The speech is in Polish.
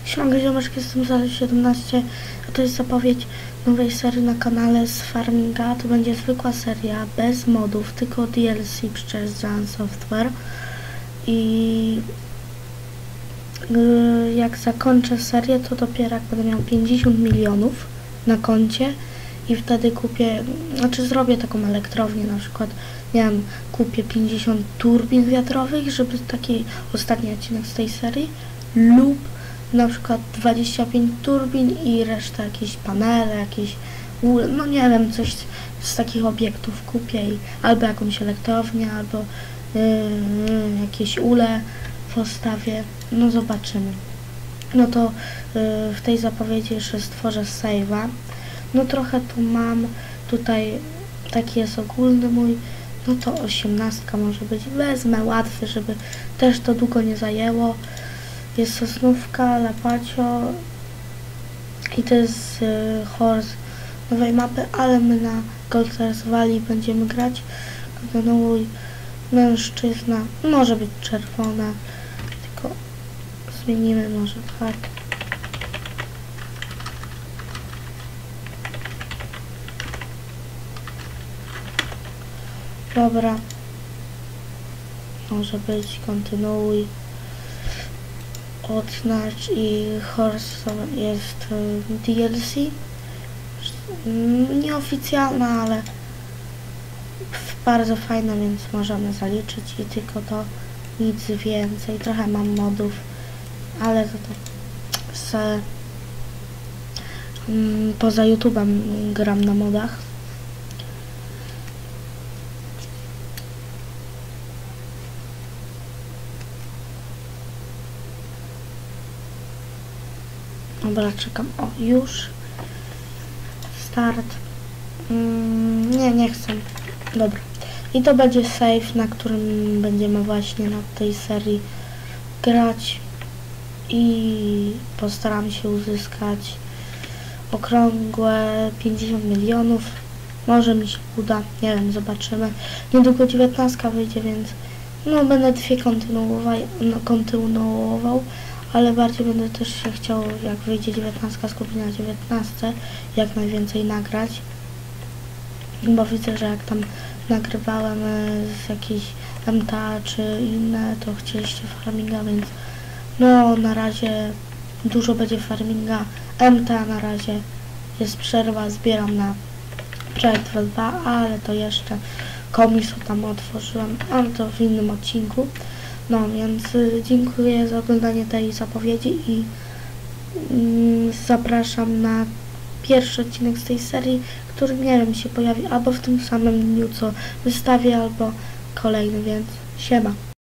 Siemanko ziomeczki, jestem Zale17, a to jest zapowiedź nowej serii na kanale z Farminga. To będzie zwykła seria, bez modów, tylko DLC przez Giant Software. I jak zakończę serię, to dopiero jak będę miał 50 milionów na koncie i wtedy kupię, zrobię taką elektrownię, na przykład, nie wiem, kupię 50 turbin wiatrowych, żeby taki ostatni odcinek z tej serii, lub na przykład 25 turbin i reszta jakieś panele, jakieś no nie wiem, coś z takich obiektów kupię albo jakąś elektrownię, albo jakieś ule postawię, no zobaczymy. No to w tej zapowiedzi jeszcze stworzę save'a. No trochę tu mam, tutaj taki jest ogólny mój, no to 18 może być, wezmę łatwy, żeby też to długo nie zajęło. Jest sosnówka, lapacio i to jest horse nowej mapy, ale my na Goldstars Valley będziemy grać. Kontynuuj, mężczyzna, może być czerwone, tylko zmienimy może tak. Dobra, może być, kontynuuj. Odznacz i horse jest DLC. Nieoficjalna, ale bardzo fajna, więc możemy zaliczyć i tylko to, nic więcej. Trochę mam modów, ale to poza YouTube'em gram na modach. Dobra, czekam. O, już. Start. Nie chcę. Dobra. I to będzie save, na którym będziemy właśnie na tej serii grać. I postaram się uzyskać okrągłe 50 milionów. Może mi się uda. Nie wiem, zobaczymy. Niedługo 19 wyjdzie, więc no będę dwie kontynuował. Ale bardziej będę też się chciał, jak wyjdzie 19, skupić na 19, jak najwięcej nagrać. Bo widzę, że jak tam nagrywałem z jakiejś MTA czy inne, to chcieliście farminga, więc no na razie dużo będzie farminga. MTA na razie jest przerwa, zbieram na Projekt 2, ale to jeszcze komisu tam otworzyłem, ale to w innym odcinku. No więc dziękuję za oglądanie tej zapowiedzi i zapraszam na pierwszy odcinek z tej serii, który nie wiem, się pojawi albo w tym samym dniu co wystawię, albo kolejny, więc siema.